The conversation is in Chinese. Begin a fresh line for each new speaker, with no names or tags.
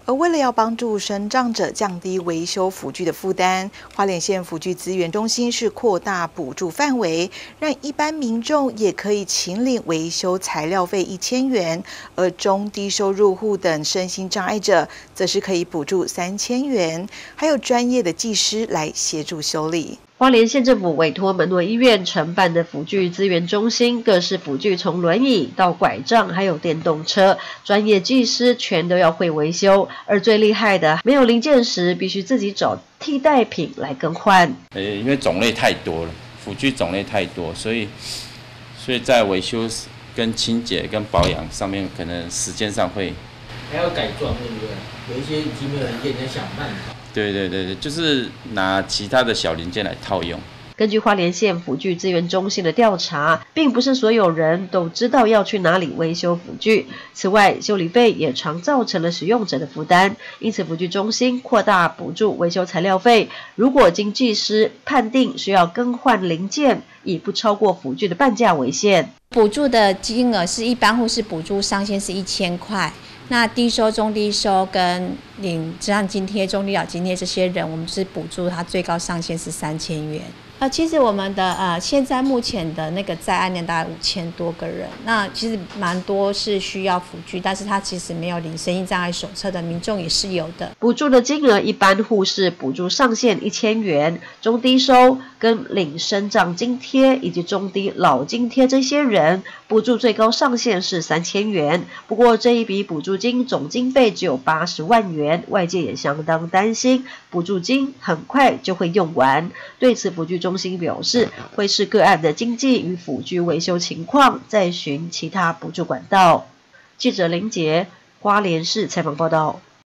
而为了要帮助身障者降低维修辅具的负担，花莲县辅具资源中心是扩大补助范围，让一般民众也可以请领维修材料费1000元，而中低收入户等身心障碍者，则是可以补助3000元，还有专业的技师来协助修理。
花莲县政府委托门诺医院承办的辅具资源中心，各式辅具从轮椅到拐杖，还有电动车，专业技师全都要会维修。而最厉害的，没有零件时，必须自己找替代品来更换。
因为种类太多了，辅具种类太多，所以在维修跟清洁跟保养上面，可能时间上会
还要改装，对不对？有一些已经没有零件，你要想办法。对，
就是拿其他的小零件来套用。
根据花莲县辅具资源中心的调查，并不是所有人都知道要去哪里维修辅具。此外，修理费也常造成了使用者的负担，因此辅具中心扩大补助维修材料费。如果经技师判定需要更换零件，以不超过辅具的半价为限。
补助的金额是一般户是补助上限是1000块。那低收、中低收跟领职场津贴、中低老津贴这些人，我们是补助他最高上限是3000元。其实我们的现在目前的那个在案量大概5000多个人，那其实蛮多是需要辅具，但是他其实没有领身心障碍手册的民众也是有的。
补助的金额一般户是补助上限1000元，中低收跟领身障津贴以及中低老津贴这些人，补助最高上限是3000元。不过这一笔补助金总经费只有80万元，外界也相当担心补助金很快就会用完。对此，辅具中心表示，会视个案的经济与辅具维修情况，再寻其他补助管道。记者林杰，花莲市采访报道。